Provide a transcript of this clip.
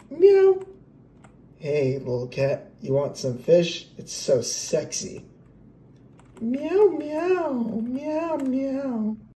Meow. Hey, little cat, you want some fish? It's so sexy. Meow, meow, meow, meow.